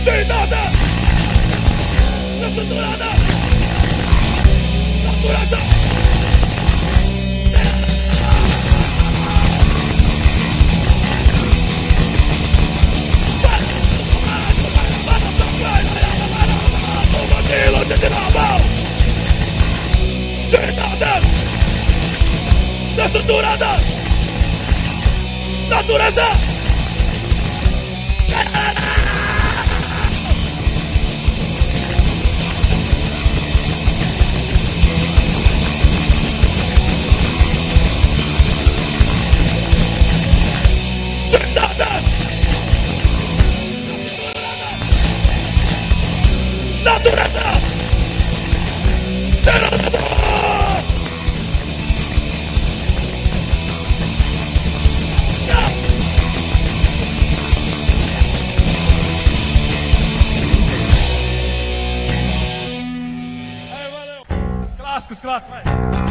sem nada, não sinto nada, natureza. Sem nada, destruturada, natureza. Sem nada, natureza. Clássicos, vai.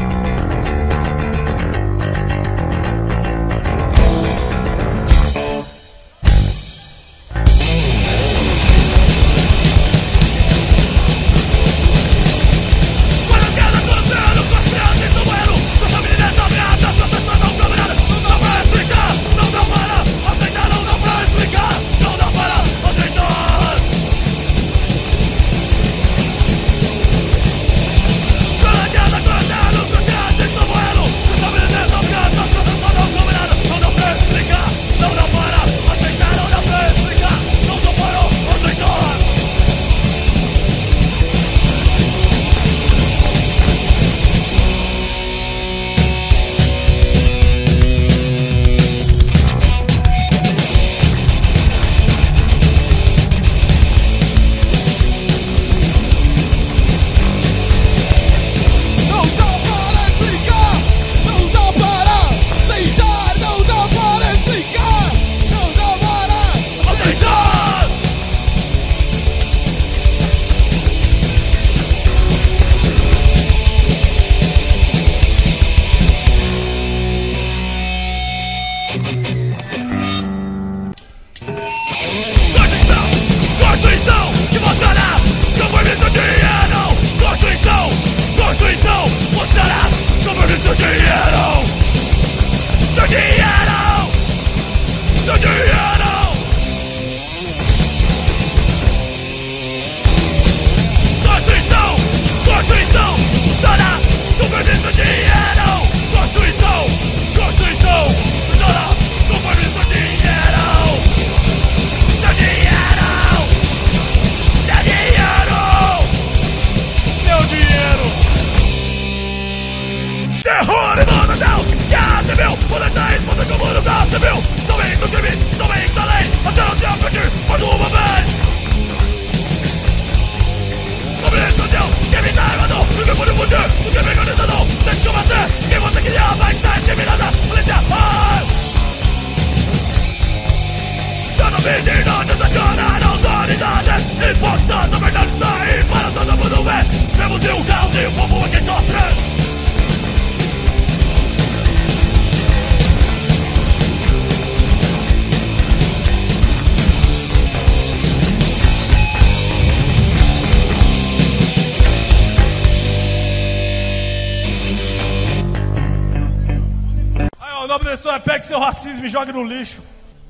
O nome desse som é Pegue Seu Racismo e Jogue no Lixo.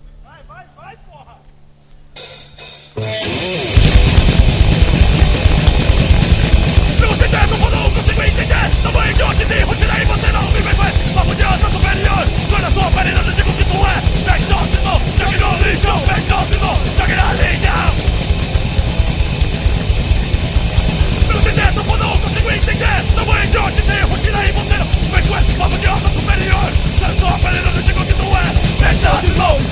Vai, porra! Preconceito, eu não consigo entender. Tamanho de idiotice, rotina e você não me vê. Papo de alta superior, guarda sua pele, não digo que tu é. Pegue seu racismo, jogue no lixo. Pegue seu racismo, jogue no lixo. Preconceito, eu não consigo entender. Tamanho de idiotice, rotina e você não me vê. Com esse papo de alta superior, guarda sua pele, não digo que tu é. Pegue seu racismo,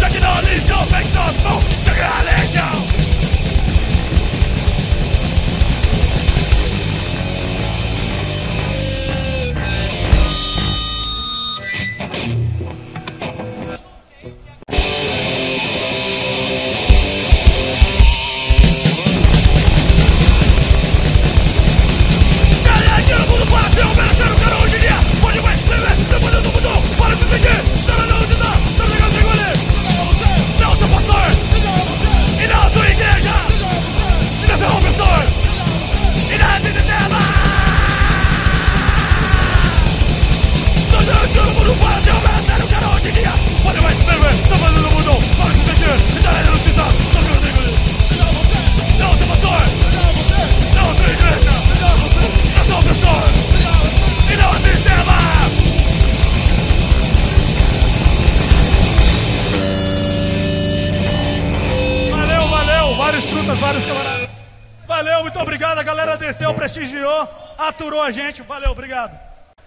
camaradas, vários camaradas. Valeu, muito obrigado, a galera desceu, prestigiou, aturou a gente, valeu, obrigado.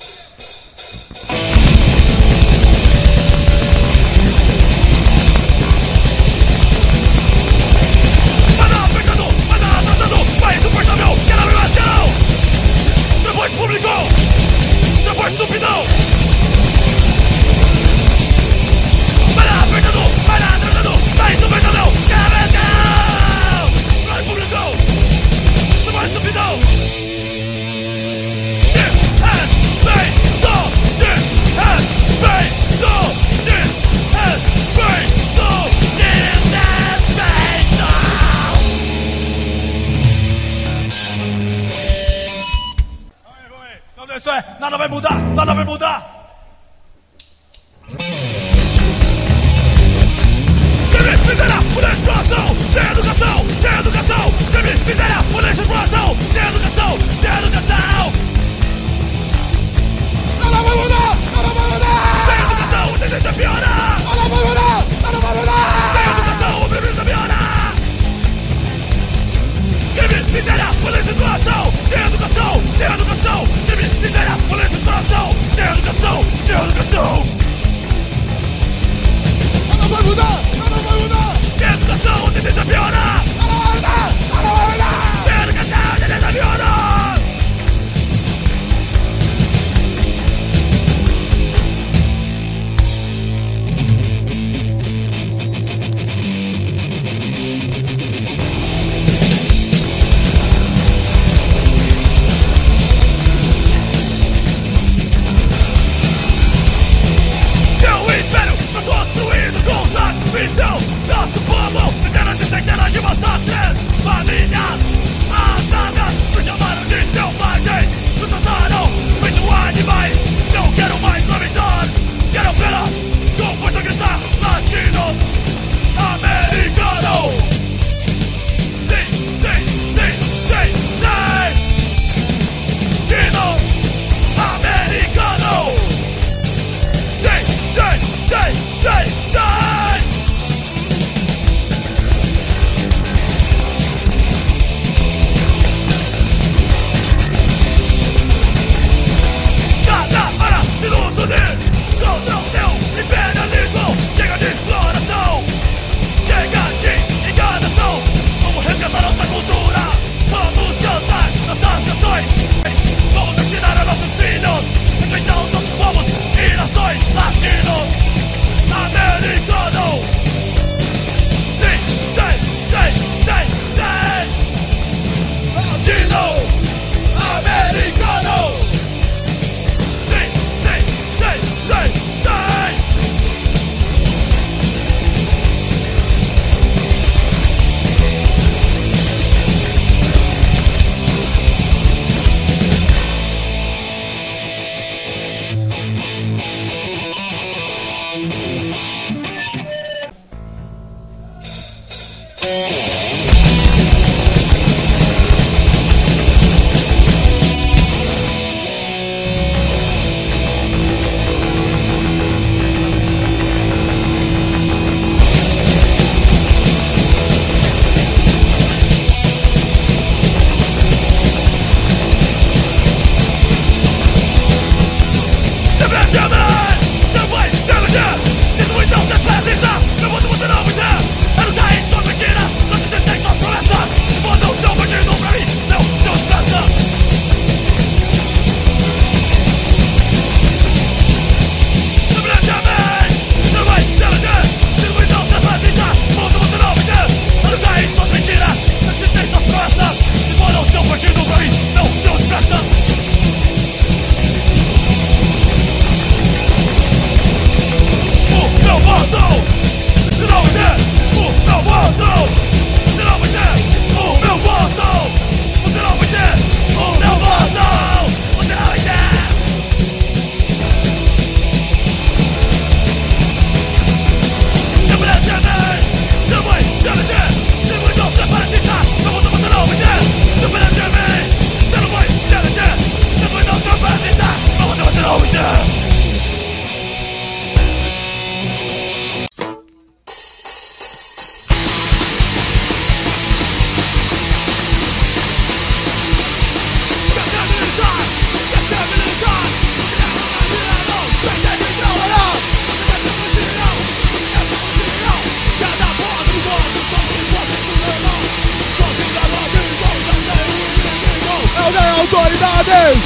Vai insuportável, quero abrir mais geral. Transporte público, transporte estupidão. Vai lá, apertando, vai lá, atrasando. Vai insuportável, quero abrir mais geral. Transporte público, transporte estupidão. Isso é, nada vai mudar, nada vai mudar. Crime, miséria, poder de exploração, sem educação, sem educação. Crime, miséria, poder de exploração, sem educação, sem educação. Nada vai mudar, nada vai mudar. Sem educação, a tendência piora. Nada vai mudar, nada vai mudar. Sem educação, a tendência piora. Crime, miséria, poder de exploração, sem educação, sem educação. Crime, miséria, polícia, exploração, sem educação. autoridades!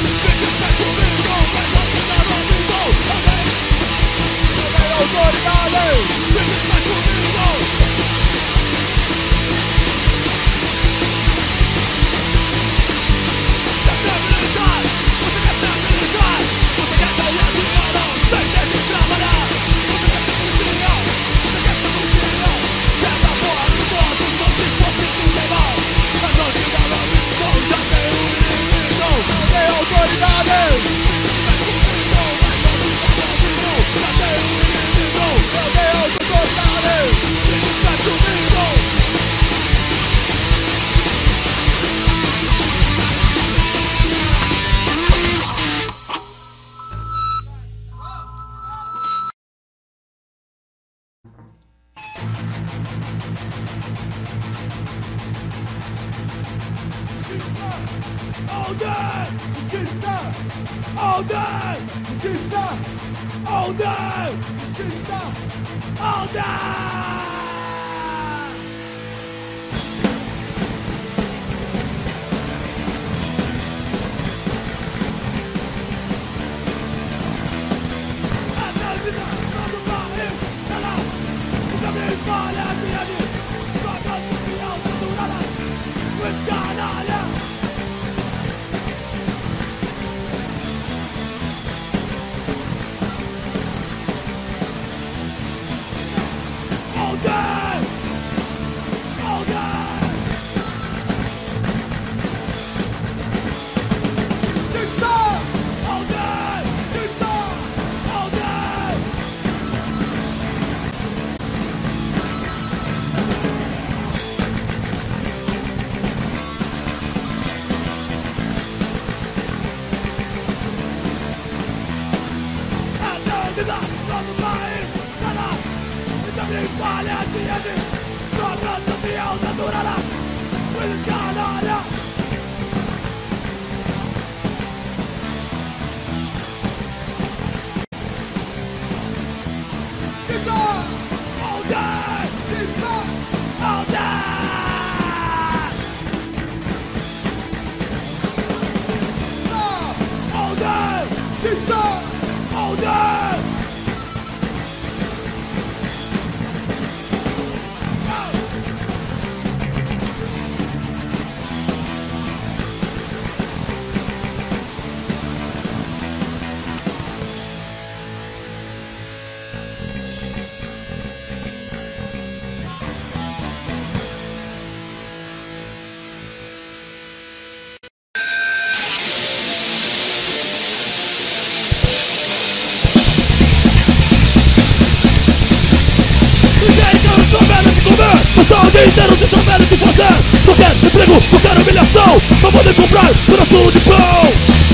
Passar o dia inteiro sem saber o que fazer. Não quero emprego, não quero humilhação, pra poder comprar pedaço de pão.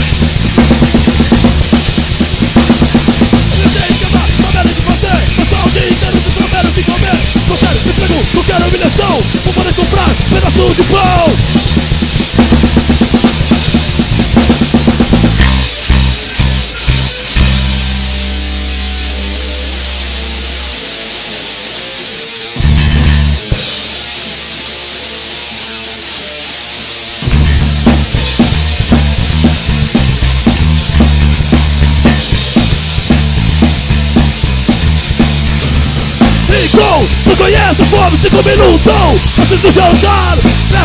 Eu tenho que amar, saber o que fazer. Passar o dia inteiro sem saber o que comer. Não quero emprego, não quero humilhação, pra poder comprar pedaço de pão. Não conhece a fome, 5 minutos antes do jantar.